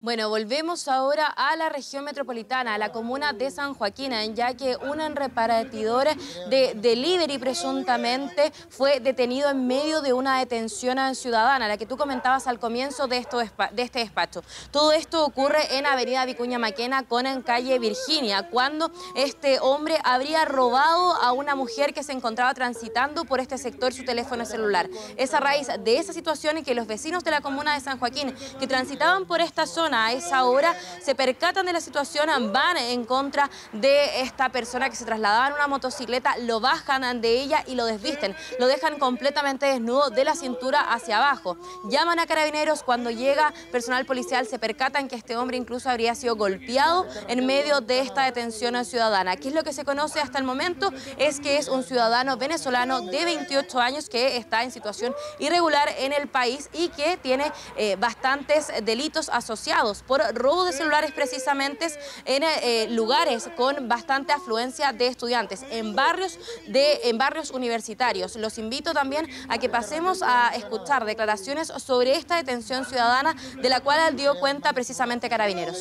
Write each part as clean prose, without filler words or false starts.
Bueno, volvemos ahora a la región metropolitana, a la comuna de San Joaquín, ya que un repartidor de delivery presuntamente fue detenido en medio de una detención ciudadana, la que tú comentabas al comienzo de este despacho. Todo esto ocurre en Avenida Vicuña Maquena con en calle Virginia, cuando este hombre habría robado a una mujer que se encontraba transitando por este sector su teléfono celular. Es a raíz de esa situación que los vecinos de la comuna de San Joaquín que transitaban por esta zona a esa hora se percatan de la situación, van en contra de esta persona que se trasladaba en una motocicleta, lo bajan de ella y lo desvisten, lo dejan completamente desnudo de la cintura hacia abajo. Llaman a Carabineros, cuando llega personal policial se percatan que este hombre incluso habría sido golpeado en medio de esta detención ciudadana. ¿Qué es lo que se conoce hasta el momento? Es que es un ciudadano venezolano de 28 años que está en situación irregular en el país y que tiene bastantes delitos asociados por robo de celulares precisamente en lugares con bastante afluencia de estudiantes, en barrios universitarios. Los invito también a que pasemos a escuchar declaraciones sobre esta detención ciudadana de la cual dio cuenta precisamente Carabineros.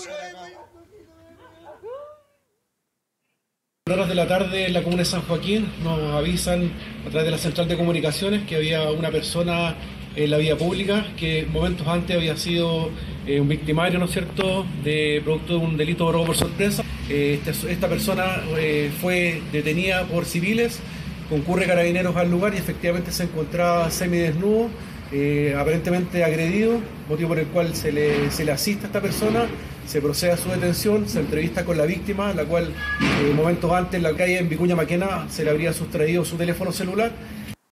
Horas de la tarde en la comuna de San Joaquín nos avisan a través de la central de comunicaciones que había una persona en la vía pública que momentos antes había sido un victimario, ¿no es cierto?, de producto de un delito de robo por sorpresa. Esta persona fue detenida por civiles, concurre Carabineros al lugar y efectivamente se encontraba semidesnudo, aparentemente agredido, motivo por el cual se le asiste a esta persona, se procede a su detención, se entrevista con la víctima, la cual momentos antes en la calle en Vicuña Maquena se le habría sustraído su teléfono celular.